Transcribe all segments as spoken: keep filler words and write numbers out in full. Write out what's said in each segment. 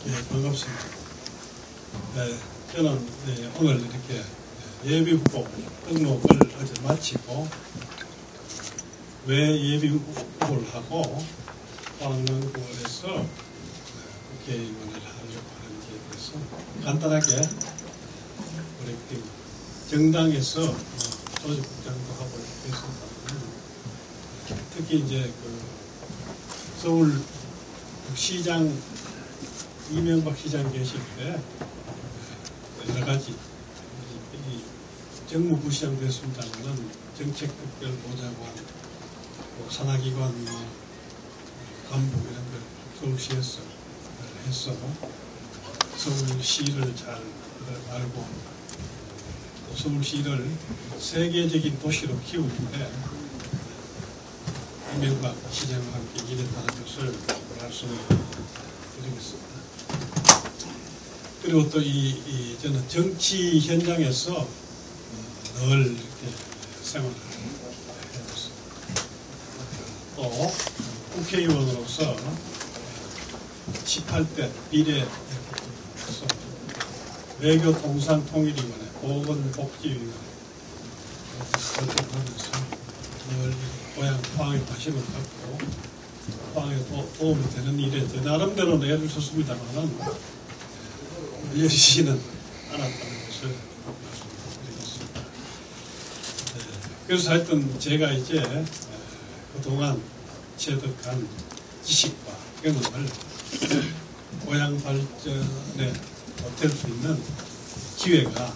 네, 반갑습니다. 네, 저는 네, 오늘 이렇게 예비후보 등록을 어제 마치고 왜 예비후보를 하고 포항연구원에서 국회의원을 하려고 하는지에 대해서 간단하게 우리 정당에서 조직국장도 하고 있습니다. 특히 이제 그 서울 시장 이명박 시장 계실 때 여러 가지 정무부시장 됐습니다만은 정책특별보좌관, 산하기관 간부 이런 걸 서울시에서 해서 서울시를 잘 알고 또 서울시를 세계적인 도시로 키우는데 이명박 시장과 함께 일했다는 것을 말씀을 드리겠습니다. 그리고 또 이, 이 저는 정치 현장에서 늘 이렇게 생활을 해왔습니다. 또 국회의원으로서 십팔 대 비례에서 외교통상통일위원회, 보건복지위원회 활동하면서 늘 고향 포항에 관심을 갖고 포항에 도, 도움이 되는 일에 제 나름대로는 애를 썼습니다만은 열심히는 않았다는 것을 말씀드리겠습니다. 네, 그래서 하여튼 제가 이제 그동안 체득한 지식과 경험을 고향 발전에 보탤 수 있는 기회가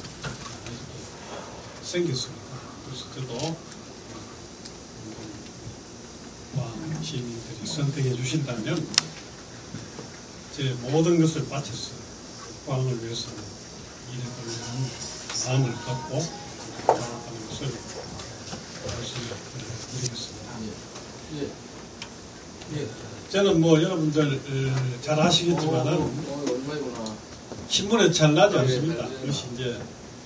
생겼습니다. 그래서 저도 포항 시민들이 선택해 주신다면 제 모든 것을 바쳤어요. 포항을 위해서 일해보려는 마음을 갖고 나아가는 것을 말씀드리겠습니다. 예. 예. 저는 뭐 여러분들 잘 아시겠지만은 신문에 잘 나지 않습니다. 그것이 이제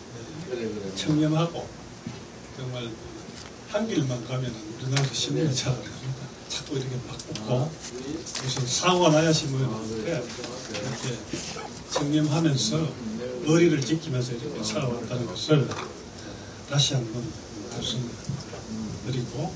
청렴하고 정말 한 길만 가면은 우리나라에서 신문에 잘 안 나옵니다. 자꾸 이렇게 바꾸고 무슨 상원 신문인데 이렇게 청렴하면서 의리를 지키면서 이렇게 살아왔다는 것을 다시 한번 말씀드리고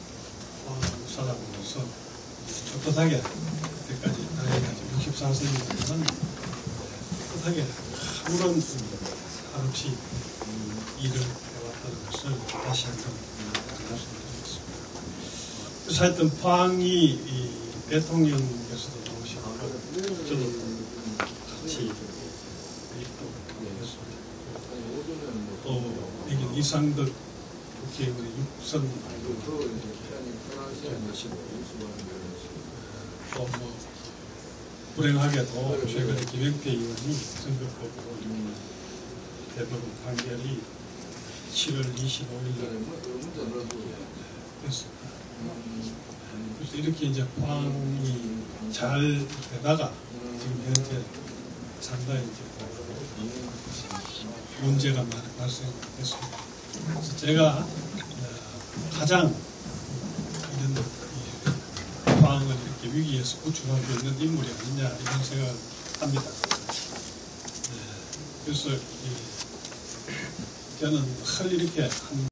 사람으로서 떳떳하게 그때까지 나이가 육십사 세이지만 떳떳하게 아무런 한없이 일을 해왔다는 것을 다시 한번 말씀드리겠습니다. 그래서 하여튼 포항이 대통령께서도 나오시고 저도 같이 또 여기 이상덕 국회의원의 육선 또 뭐 불행하게도 최근에 김영태 의원이 선거법으로 대법원 판결이 칠월 이십오일 됐습니다. 그래서 이렇게 이제 포항이 잘 되다가 지금 현재 상당히 이제 문제가 많이 발생했습니다. 그래서 제가 가장 이런 포항을 이렇게 위기에서 구출할 수 있는 인물이 아니냐 이런 생각을 합니다. 네, 그래서 저는 할 이렇게 한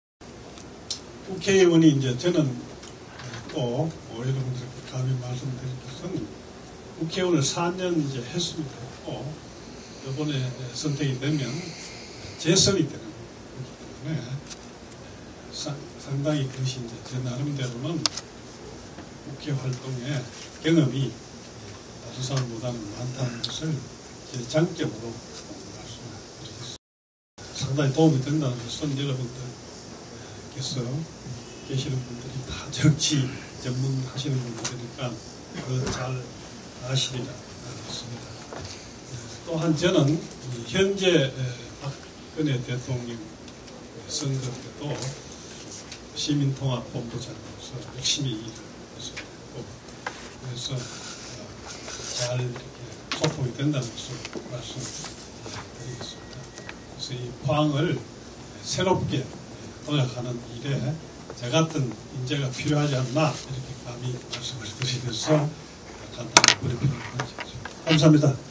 국회의원이 이제 저는 또 여러분들께 감히 말씀드릴 것은 국회의원을 사 년 이제 했습니다. 또 이번에 선택이 되면 재선이 되는 거기 때문에 상당히 그것이 이제 제 나름대로는 국회 활동의 경험이 다른 사람보다는 많다는 것을 제 장점으로 말씀드리겠습니다. 상당히 도움이 된다는 것은 여러분들께서 계시는 분들이 다 정치 전문하시는 분들이니까 더 잘 아시리라 믿습니다. 또한 저는 현재 박근혜 대통령 선거 때도 시민통합본부장으로서 열심히 일을 했습니다. 그래서 잘 이렇게 소통이 된다는 것을 말씀드리겠습니다. 그래서 이 포항을 새롭게 도약하는 일에 저 같은 인재가 필요하지 않나 이렇게 감히 말씀을 드리면서 간단히 브리핑을 마치겠습니다. 감사합니다.